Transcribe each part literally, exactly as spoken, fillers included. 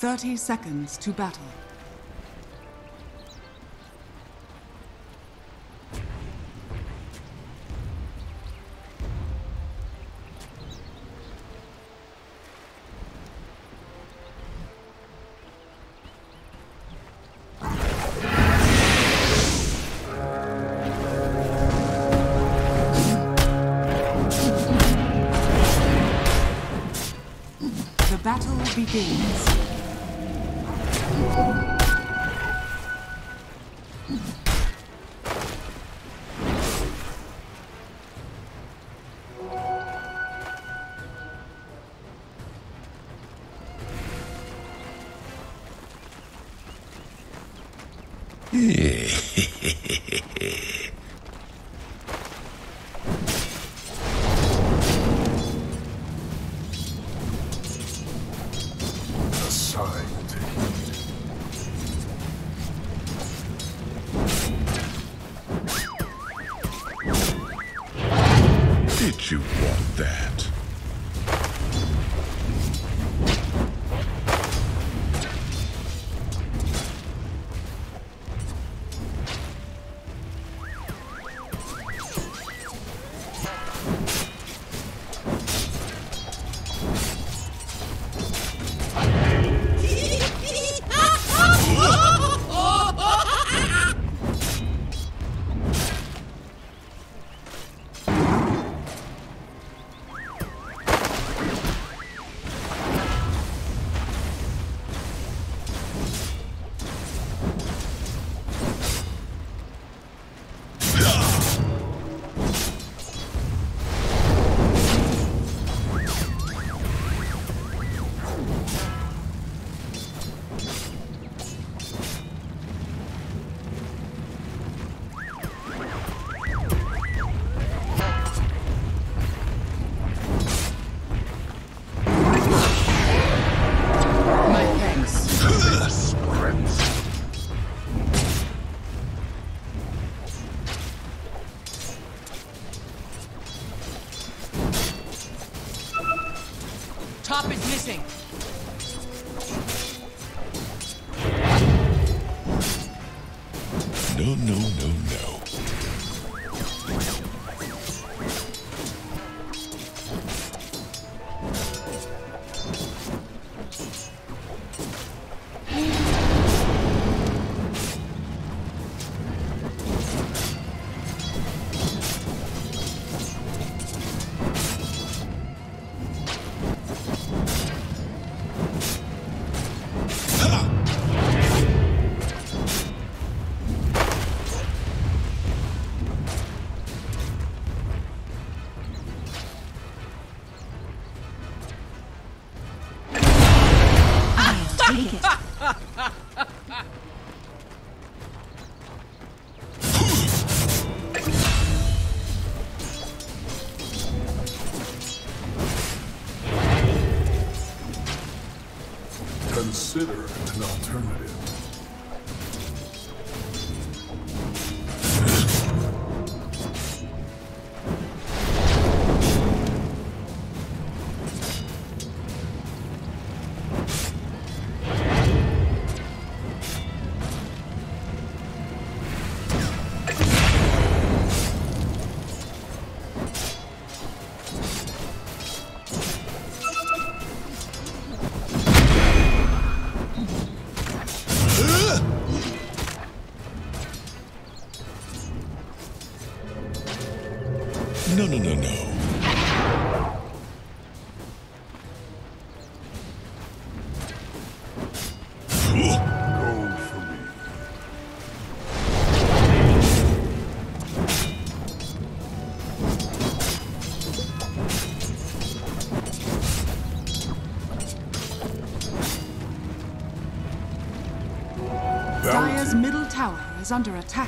Thirty seconds to battle. The battle begins. Did you want that? Top is missing. No, no, no, no. Take it. Consider an alternative. No, no, no, no. Go for me. Dire's middle tower is under attack.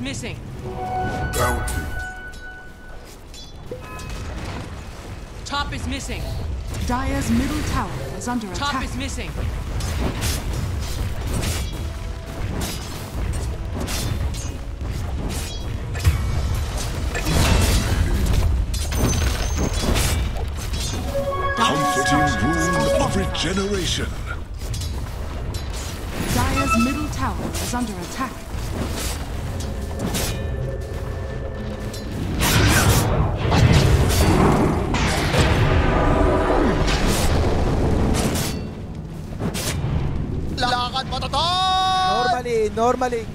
missing. Bounty. Top is missing. Dire's middle tower is under Top attack. is missing. Comforting rune of regeneration. Dire's middle tower is under attack. Lakad mo to to! Normally, normally.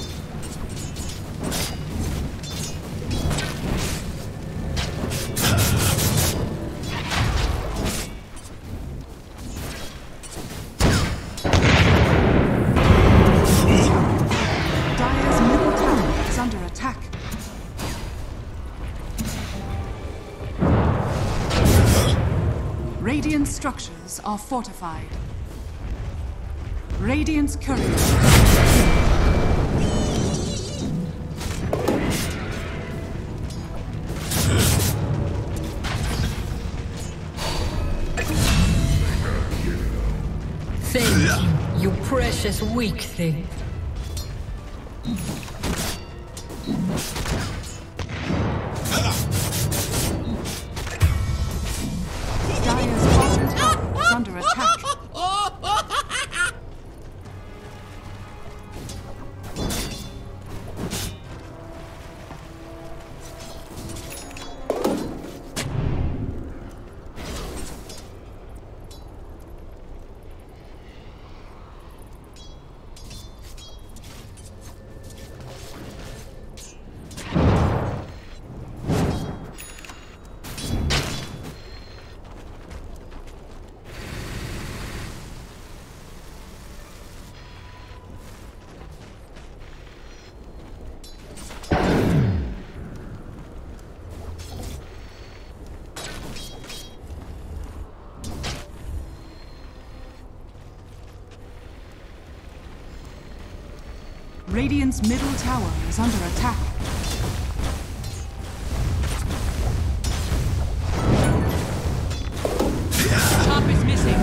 Dire's middle tower is under attack. Radiant structures are fortified. Radiant's courier. Thank you, you precious weak thing. Dire's bottom tower is under attack. Radiant's middle tower is under attack. Top is missing.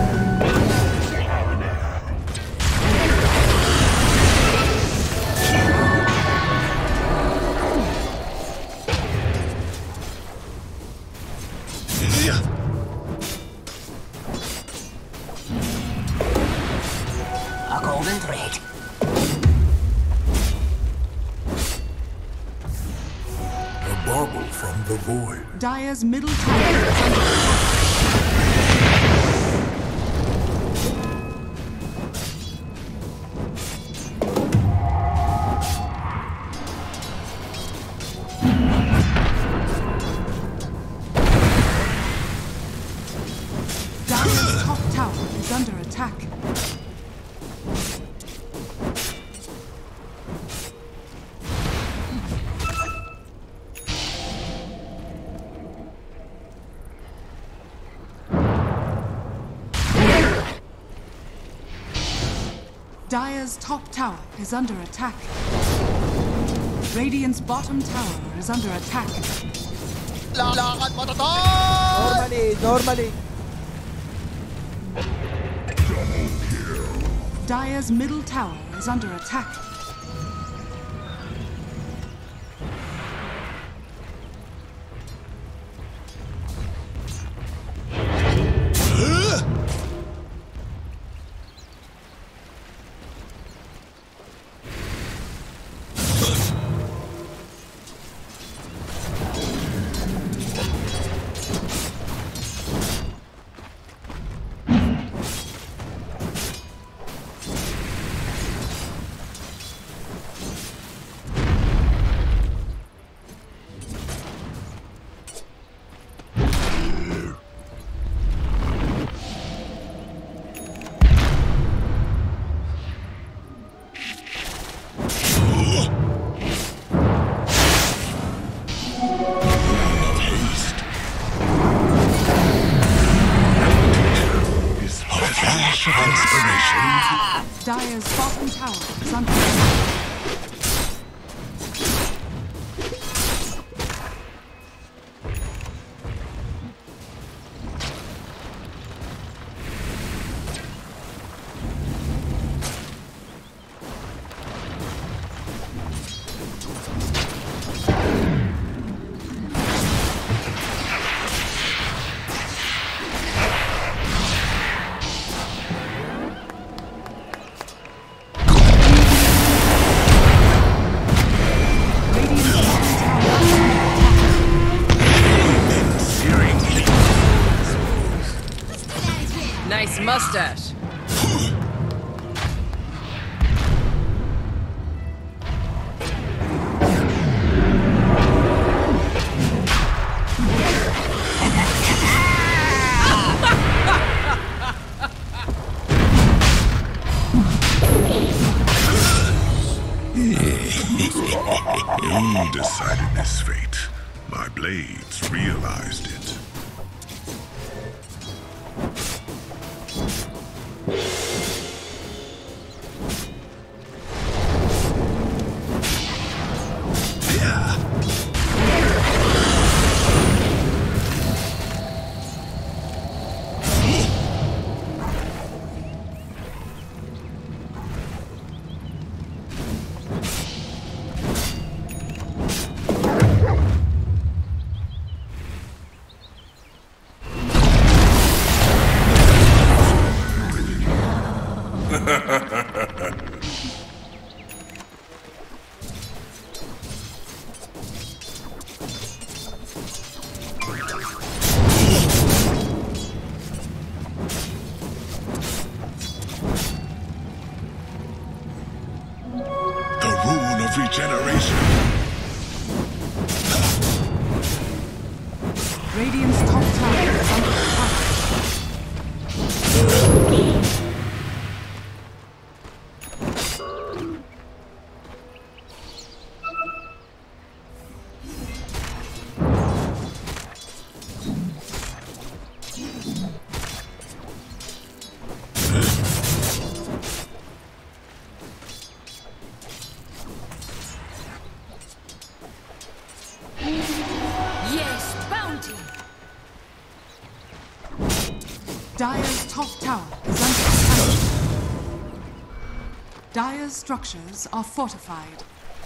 A golden thread. A bauble from the void. Dire's middle tower is under attack. Dire's top tower is under attack. Dire's top tower is under attack. Radiant's bottom tower is under attack. Lakad mo to to! Normally, normally. Dire's middle tower is under attack. Inspiration. Dire's bottom tower is under attack. Mustache. You decided this fate. My blades realized it. Regeneration. Radiant's top tower is under attack. Dire's top tower is under attack. Dire's structures are fortified.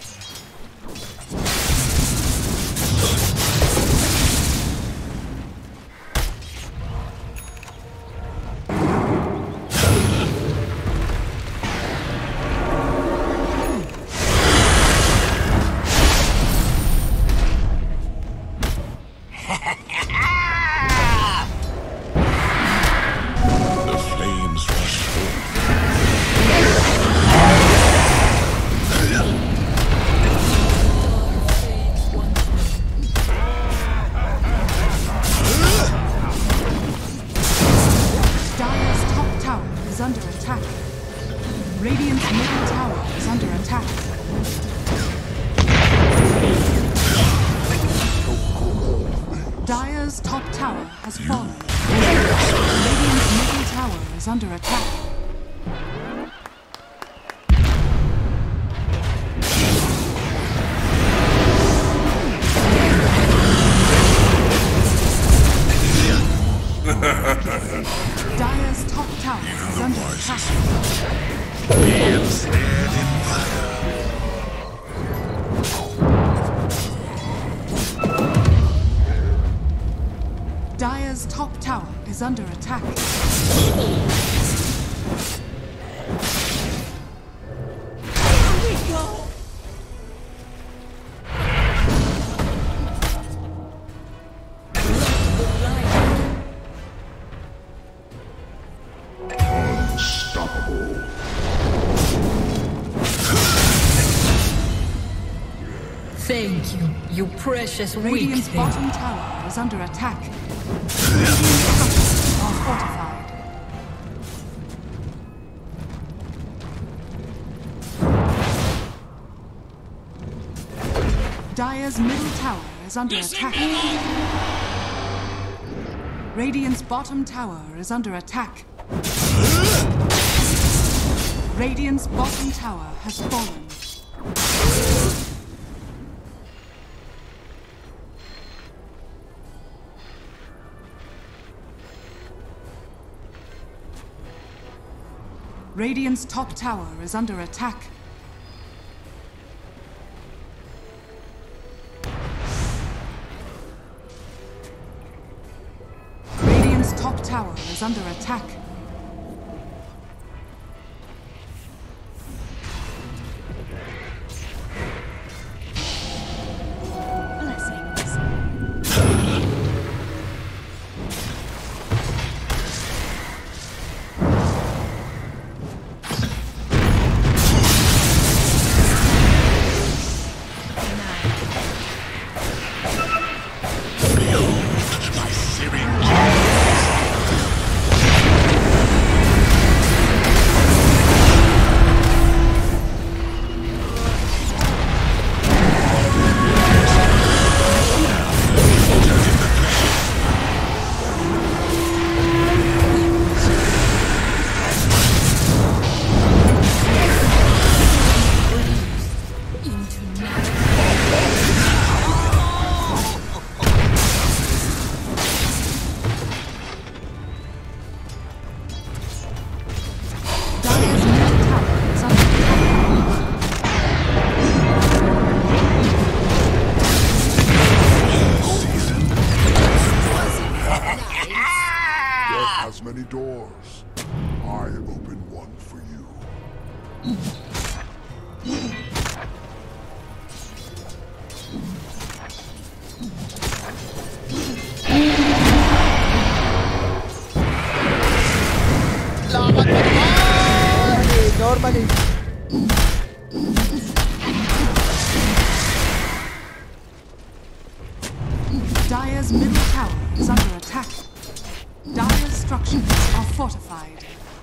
Under attack. Radiant's middle tower is under attack. Dire's top tower has fallen. Radiant's middle tower is under attack. Dire's top tower is under attack. Beams head in fire. Dire's top tower is under attack. Here we go! Thank you, you precious weak Radiant's thing. bottom tower is under attack. Radiant's structures are fortified. Dire's middle tower is under attack. Radiant's bottom tower is under attack. Radiant's bottom tower has fallen. Radiant's top tower is under attack. Radiant's top tower is under attack. Normally. Dire's middle tower is under attack. Dire's structures are fortified.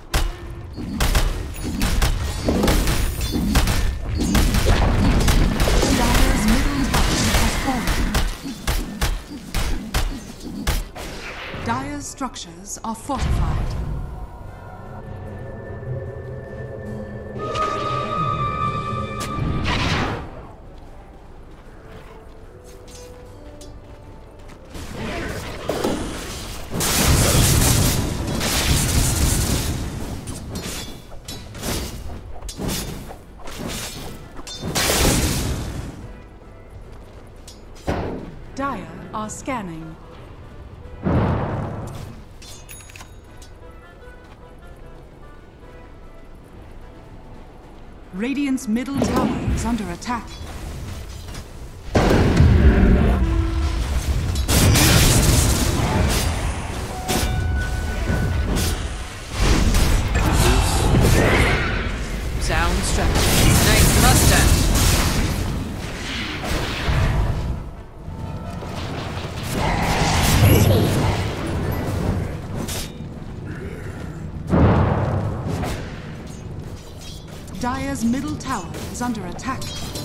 Dire's middle tower has fallen. Dire's structures are fortified. Dire are scanning. Radiant's middle tower is under attack. Sound strategy. Nice mustache. Dire's middle tower is under attack.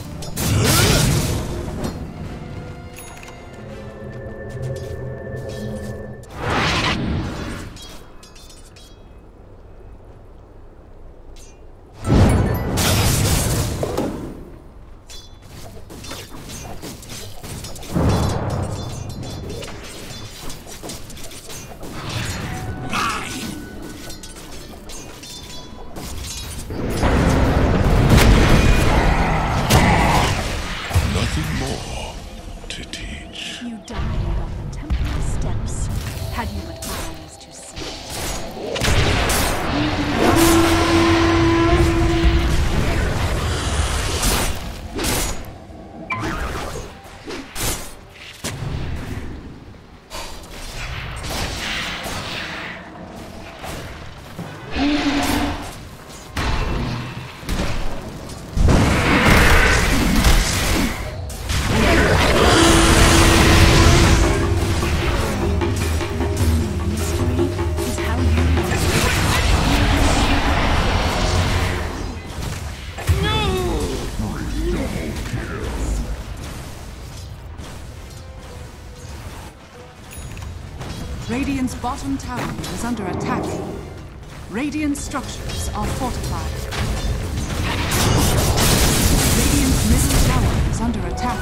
You died on the temple steps. Had you but eyes to see. Radiant's bottom tower is under attack. Radiant structures are fortified. Radiant's middle tower is under attack.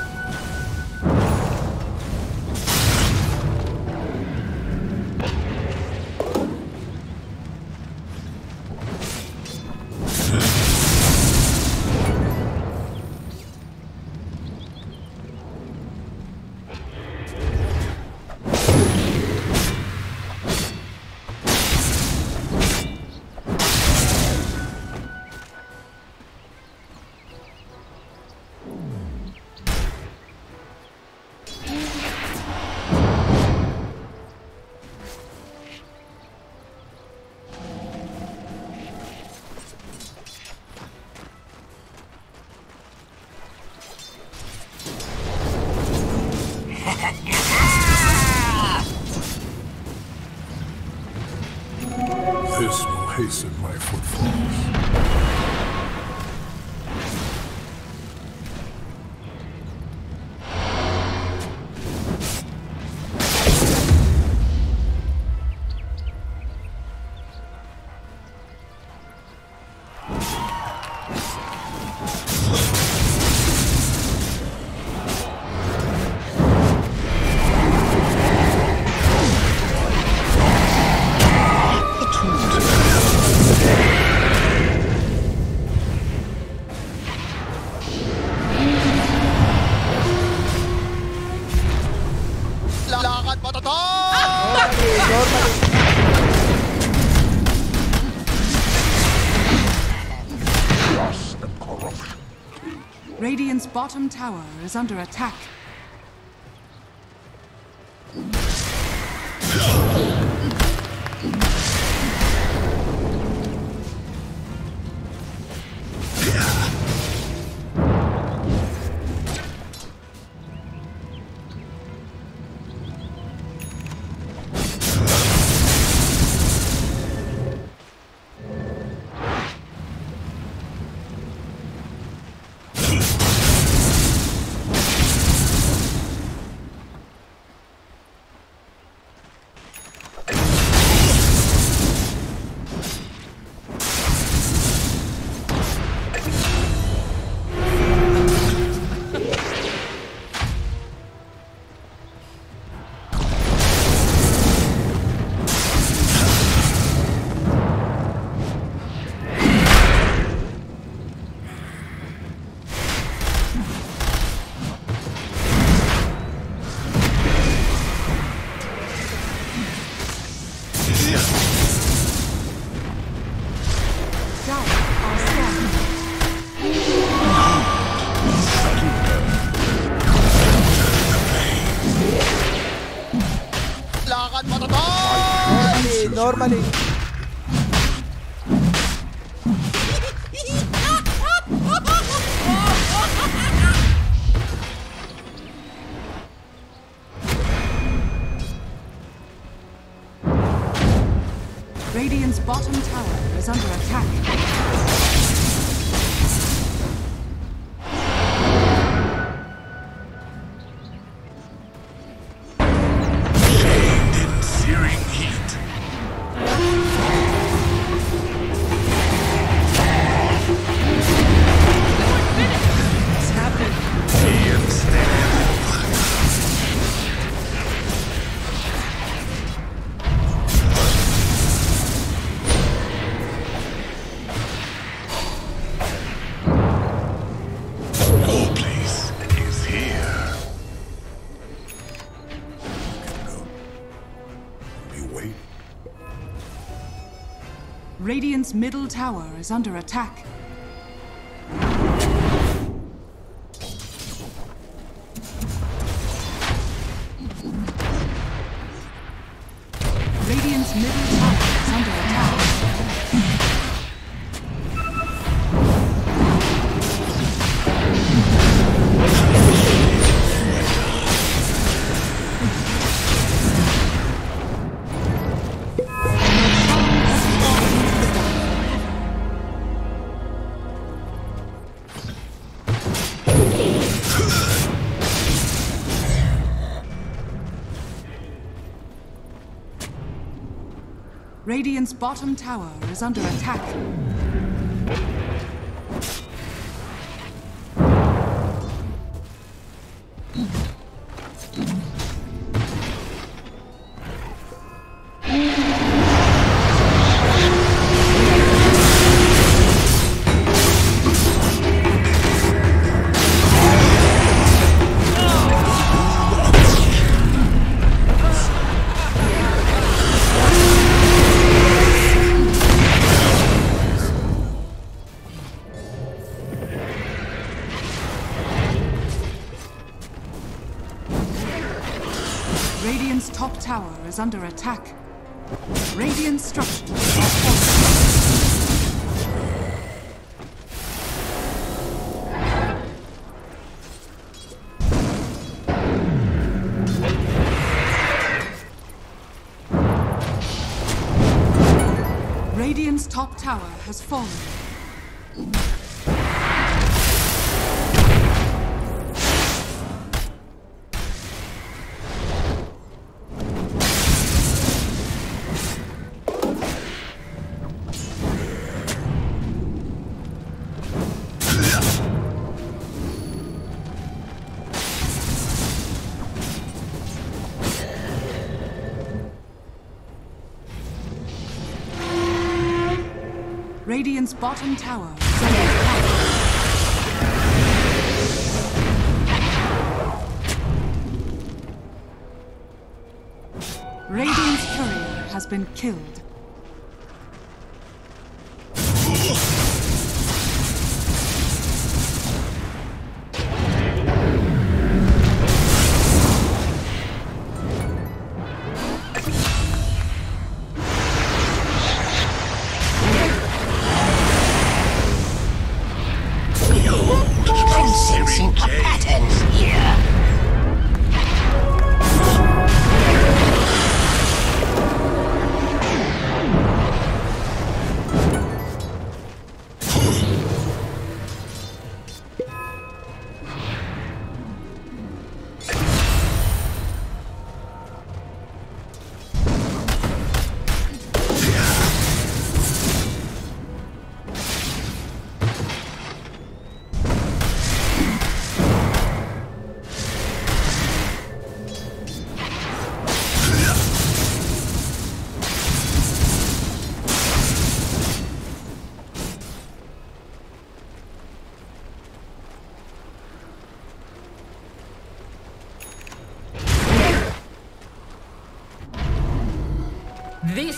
This will hasten my footfalls. Radiant's bottom tower is under attack. Normally. Radiant's bottom tower is under attack. Radiant's middle tower is under attack. Radiant's middle tower is under attack. Radiant's bottom tower is under attack. Radiant's top tower is under attack. Radiant structures are falling. Radiant's top tower has fallen. Radiant's bottom tower is under attack. Radiant's courier has been killed.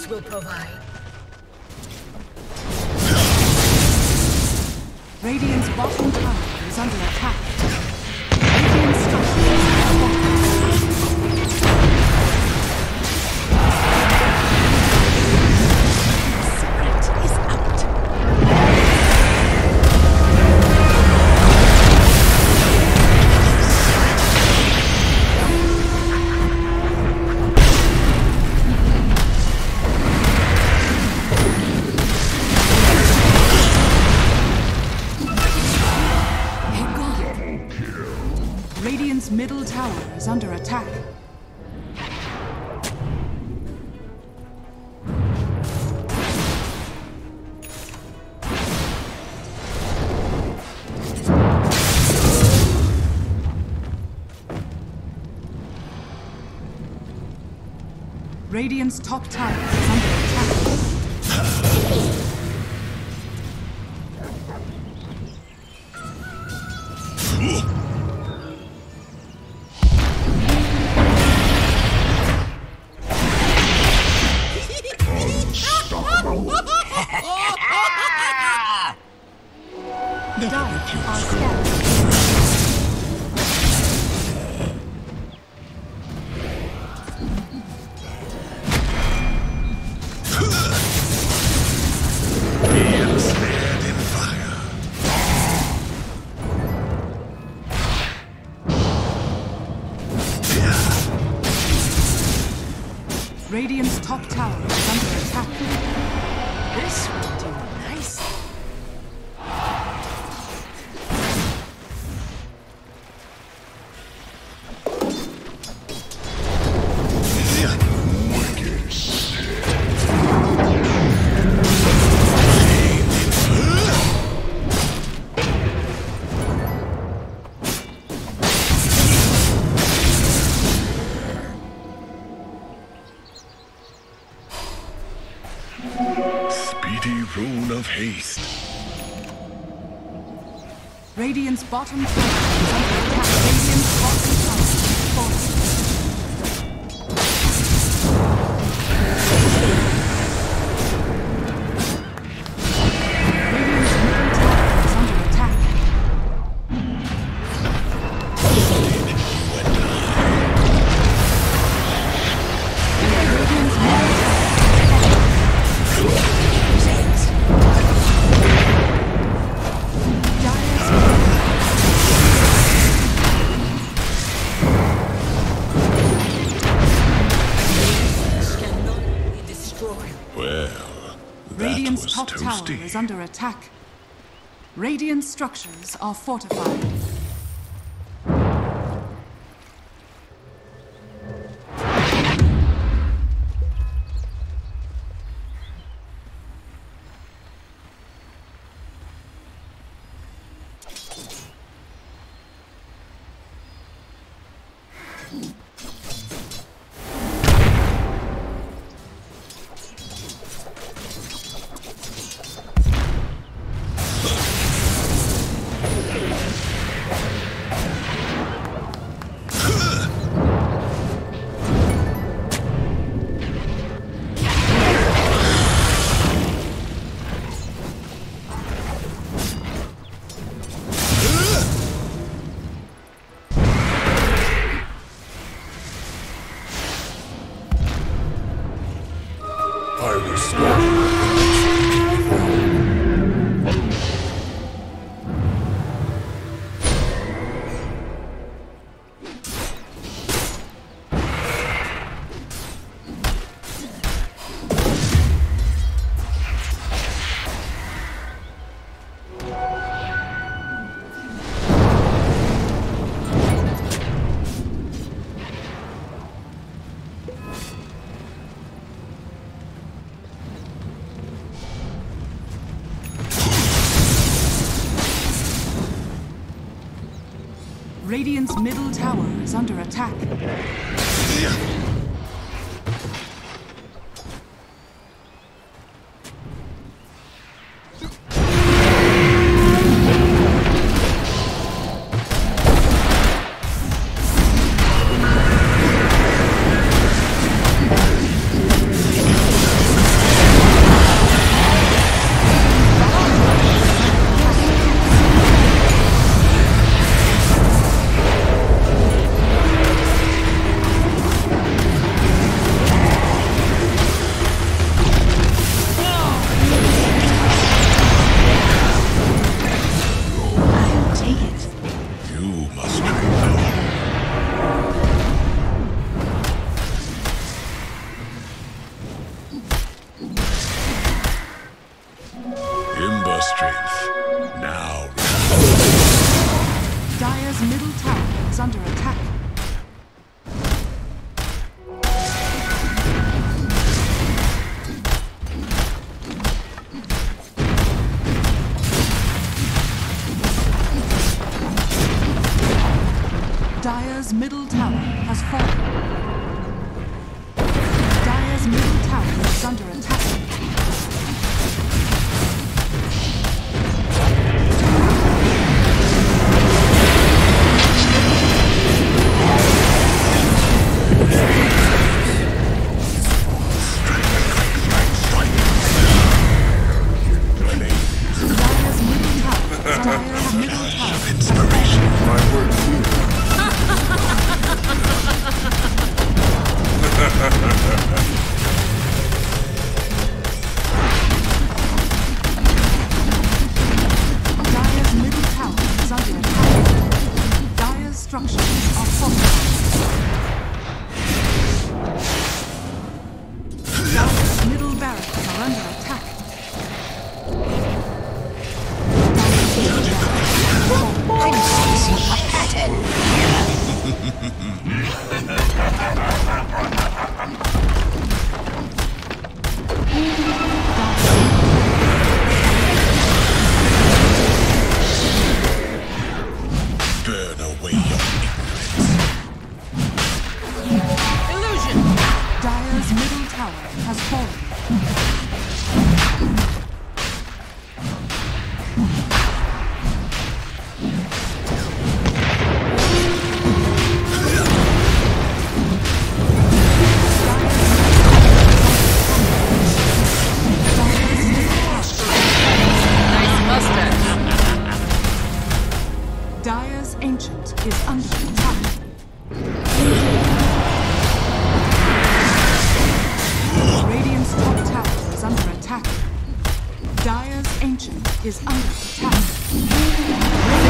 This will provide. Radiant's bottom tower is under attack. Radiant structures are fortified. Secret is out. Radiant's middle tower is under attack. Radiant's top tower is under attack. The dark are scattered. Ensnared in fire. Radiant's top tower is under attack. This will do nicely. Speedy rune of haste. Radiant's bottom tower is under attack. Radiant's bottom tower is fortified. Radiant's middle tower is under attack. Radiant's middle Well, that Radiant's was top tower toasty. is under attack. Radiant structures are fortified. I restore. Radiant's middle tower is under attack. strength. Now. Dire's middle tower is under attack. Dire's middle tower has fallen. Dire's middle tower is under attack. Dire's middle tower. Dire's middle tower. Inspiration. My words here. Dire's middle tower is under attack. Dire's structures are fortified. Dire's middle barracks are under attack. I'm sensing a pattern. Burn away your ignorance. Illusion! Dire's middle tower has fallen. Nice mustache. Dire's ancient is under attack. Radiant's top tower is under attack. Dire's ancient is under attack.